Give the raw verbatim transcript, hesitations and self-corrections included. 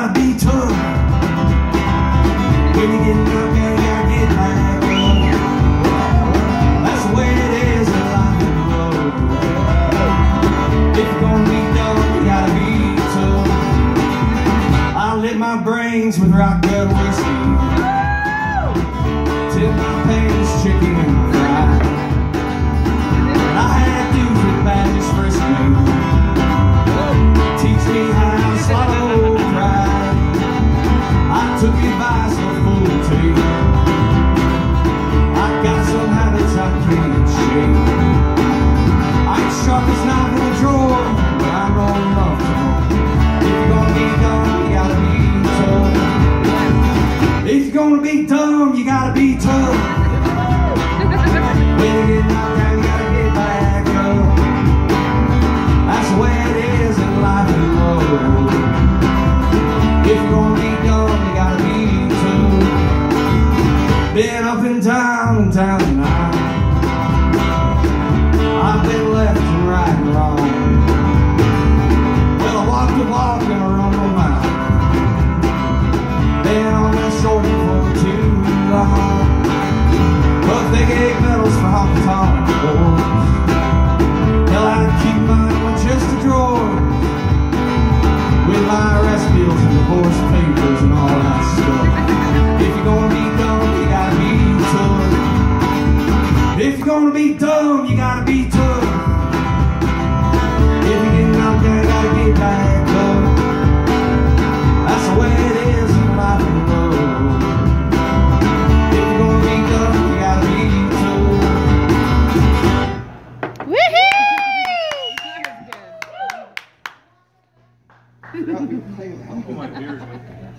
gotta be tough. When you get knocked down, you gotta get back up. That's the way it is in life and love. If you're gonna be dumb, you gotta be tough. I lit my brains with rock gut whiskey till my pain's chicken and fried. I had dudes with badges frisk me, teach me how to swallow pride. I took advice of a fool too. I got some habits I can't shake. I ain't sharp as knife in the drawer, but I'm rolling off the floor. If you're gonna be dumb, you gotta be tough. If you're gonna be dumb, you gotta be tough. When you get knocked down, you gotta get back up. That's the way it is in life and love. If you're gonna be dumb, you gotta be tough. Been up and down and down and out. I've been left and right and wrong. Well, I walked the walk and I run the mile. Been on that shorty for too long. But they gave medals for honky-tonk boys. Hell, I'd keep mine on just a drawer with my arrest bills and divorce papers and all that stuff. If you're gonna be dumb, you gotta be tough. If you're gonna be dumb, you gotta be tough. If you get knocked down, you gotta get back up. That's the way it is in life and love. If you're gonna be dumb, you gotta be tough. Woohoo! Oh, my beer's